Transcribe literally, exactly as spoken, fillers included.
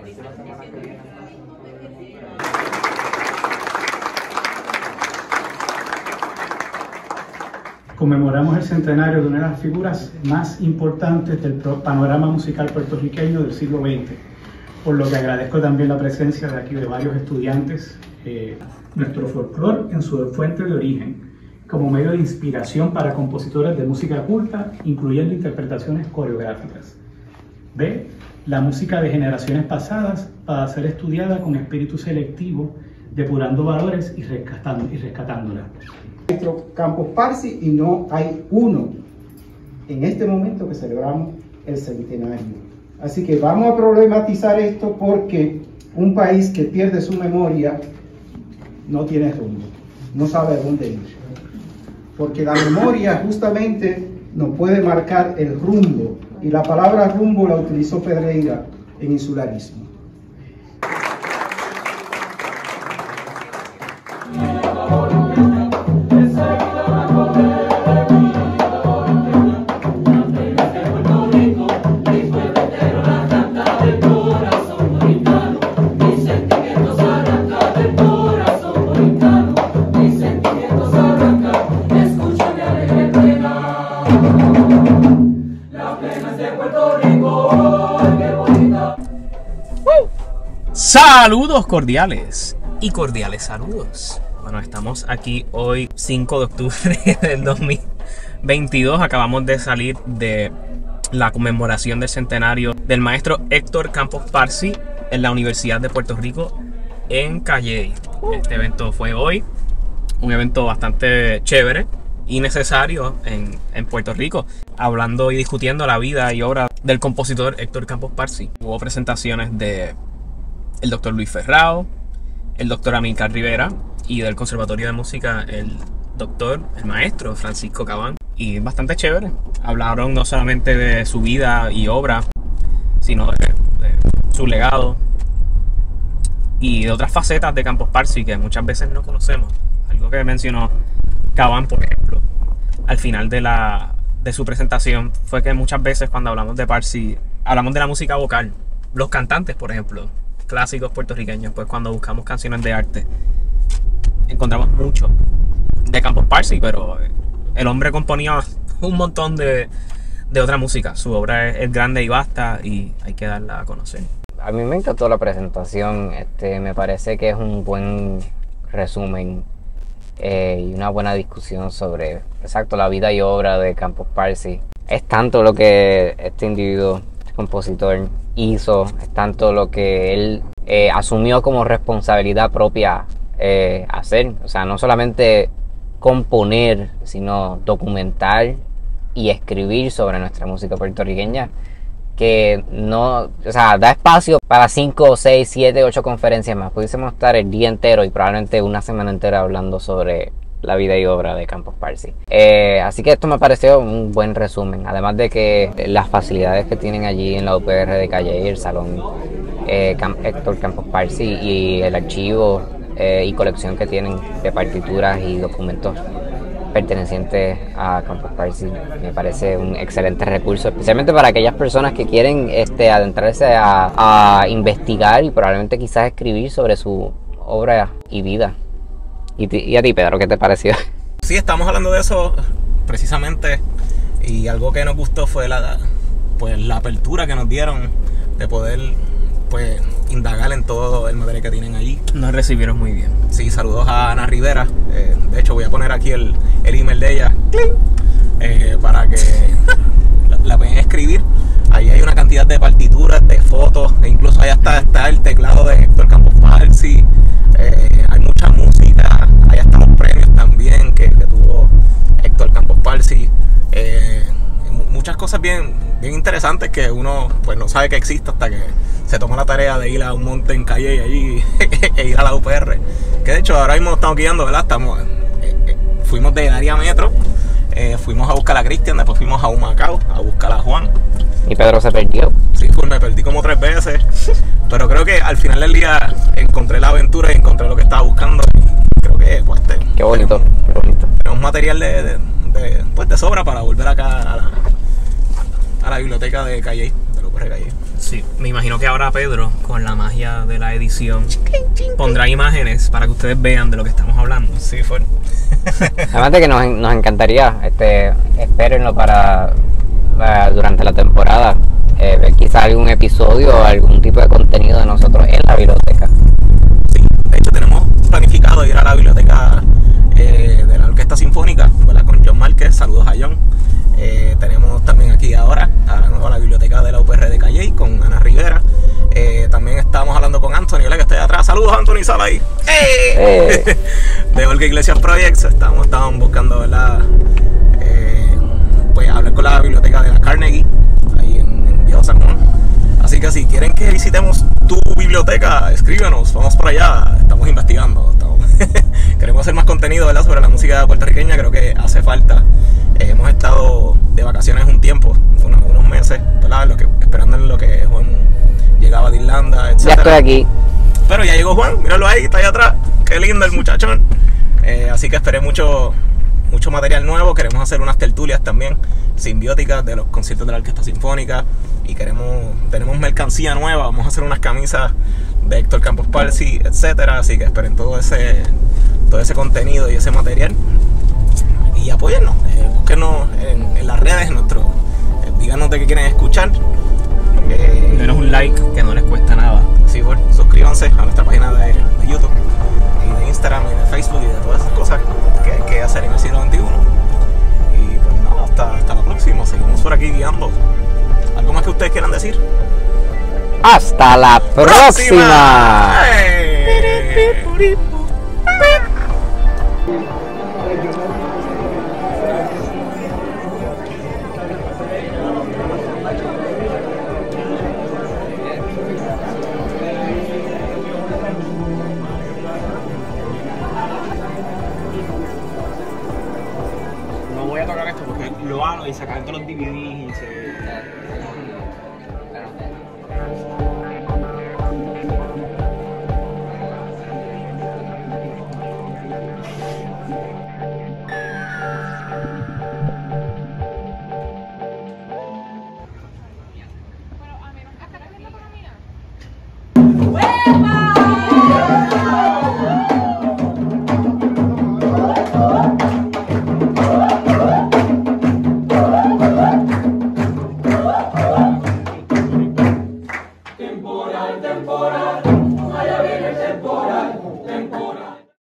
Conmemoramos el centenario de una de las figuras más importantes del panorama musical puertorriqueño del siglo veinte, por lo que agradezco también la presencia de aquí de varios estudiantes. Eh, nuestro folclore en su fuente de origen, como medio de inspiración para compositores de música culta, incluyendo interpretaciones coreográficas. B. La música de generaciones pasadas para ser estudiada con espíritu selectivo, depurando valores y, rescatando, y rescatándola. Maestro Campos Parsi, y no hay uno en este momento que celebramos el centenario. Así que vamos a problematizar esto, porque un país que pierde su memoria no tiene rumbo, no sabe a dónde ir. Porque la memoria justamente nos puede marcar el rumbo, y la palabra rumbo la utilizó Pedreira en insularismo. Saludos cordiales y cordiales saludos. Bueno, estamos aquí hoy cinco de octubre del dos mil veintidós. Acabamos de salir de la conmemoración del centenario del maestro Héctor Campos Parsi en la Universidad de Puerto Rico en Calley. Este evento fue hoy, un evento bastante chévere y necesario en, en Puerto Rico, hablando y discutiendo la vida y obra del compositor Héctor Campos Parsi. Hubo presentaciones de el doctor Luis Ferrao, el doctor Amílcar Rivera, y del Conservatorio de Música el doctor, el maestro Francisco Cabán. Y bastante chévere. Hablaron no solamente de su vida y obra, sino de, de su legado y de otras facetas de Campos Parsi que muchas veces no conocemos. Algo que mencionó Cabán, por ejemplo, al final de, la, de su presentación, fue que muchas veces cuando hablamos de Parsi, hablamos de la música vocal. Los cantantes, por ejemplo, clásicos puertorriqueños, pues cuando buscamos canciones de arte encontramos mucho de Campos Parsi, pero el hombre componía un montón de, de otra música. Su obra es, es grande y vasta y hay que darla a conocer. A mí me encantó la presentación. Este, me parece que es un buen resumen eh, y una buena discusión sobre, exacto, la vida y obra de Campos Parsi. Es tanto lo que este individuo, este compositor, hizo, es tanto lo que él eh, asumió como responsabilidad propia eh, hacer. O sea, no solamente componer, sino documentar y escribir sobre nuestra música puertorriqueña, que no, o sea, da espacio para cinco, seis, siete, ocho conferencias más. Pudiésemos estar el día entero y probablemente una semana entera hablando sobre la vida y obra de Campos Parsi. Eh, así que esto me pareció un buen resumen. Además de que las facilidades que tienen allí en la U P R de Calley, el Salón eh, Camp Héctor Campos Parsi, y el archivo eh, y colección que tienen de partituras y documentos pertenecientes a Campos Parsi, me parece un excelente recurso, especialmente para aquellas personas que quieren este, adentrarse a, a investigar y probablemente quizás escribir sobre su obra y vida. ¿Y, y a ti, Pedro, qué te pareció? Sí, estamos hablando de eso precisamente, y algo que nos gustó fue la, pues, la apertura que nos dieron de poder, pues, indagar en todo el material que tienen allí. Nos recibieron muy bien. Sí, saludos a Ana Rivera. Eh, de hecho, voy a poner aquí el, el email de ella eh, para que la, la pueden escribir. Ahí hay una cantidad de partituras, de fotos, e incluso allá está, está el teclado de Héctor Campos Parsi. Eh, hay mucha música, allá están los premios también que, que tuvo Héctor Campos Parsi. Eh, muchas cosas bien, bien interesantes que uno pues no sabe que existe hasta que se toma la tarea de ir a un monte en Calle y allí e ir a la U P R. Que de hecho ahora mismo estamos guiando, ¿verdad? Estamos, eh, eh, fuimos del área metro, eh, fuimos a buscar a Cristian, después fuimos a Humacao a buscar a Juan. Y Pedro se perdió. Sí, pues me perdí como tres veces. Pero creo que al final del día encontré la aventura y encontré lo que estaba buscando. Y creo que pues te, qué bonito, tenemos, qué bonito. Tenemos material de, de, de, pues, de sobra para volver acá a la, a la biblioteca de Calle, de la U P R Calle. Sí, me imagino que ahora Pedro, con la magia de la edición, pondrá imágenes para que ustedes vean de lo que estamos hablando. Sí, fue. Además de que nos, nos encantaría, este, espérenlo para, para durante la temporada, eh, ver quizás algún episodio o algún tipo de contenido de nosotros en la biblioteca. Sí, de hecho tenemos planificado ir a la biblioteca eh, de la Orquesta Sinfónica, ¿verdad? Con John Márquez. Saludos a John. Eh, tenemos también aquí ahora a la nueva la biblioteca de la U P R de Calley con Ana Rivera. Eh, también estamos hablando con Anthony, ¿verdad? Que está ahí atrás. Saludos, Anthony, sal ahí. ¡Hey! ¡Hey! De Olga Iglesias Projects. Estamos, estamos buscando, ¿verdad? Eh, pues hablar con la biblioteca de la Carnegie ahí en, en Viejo San Juan. Así que si quieren que visitemos tu biblioteca, escríbenos, vamos por allá. Estamos investigando. Estamos queremos hacer más contenido, ¿verdad? Sobre la música puertorriqueña. Creo que hace falta. Eh, hemos estado de vacaciones un tiempo, unos, unos meses, ¿verdad? Lo que, esperando en lo que Juan llegaba de Irlanda, etcétera. Ya estoy aquí. Pero ya llegó Juan, míralo ahí, está ahí atrás. Qué lindo el muchachón. Eh, así que esperé mucho, mucho material nuevo. Queremos hacer unas tertulias también simbióticas de los conciertos de la Orquesta Sinfónica. Y queremos, tenemos mercancía nueva. Vamos a hacer unas camisas de Héctor Campos Parsi, etcétera. Así que esperen todo ese, todo ese contenido y ese material. Y apóyennos, eh, búsquenos en, en las redes, en nuestro, eh, díganos de qué quieren escuchar. Eh, Denos un like que no les cuesta nada. Sí, bueno, suscríbanse a nuestra página de, de YouTube y de Instagram y de Facebook y de todas esas cosas que hay que hacer en el siglo veintiuno. Y pues nada, hasta, hasta la próxima. Seguimos por aquí guiando. ¿Algo más que ustedes quieran decir? ¡Hasta la próxima! ¡Hey! No voy a tocar esto porque lo hago y sacar todos los D V Ds y se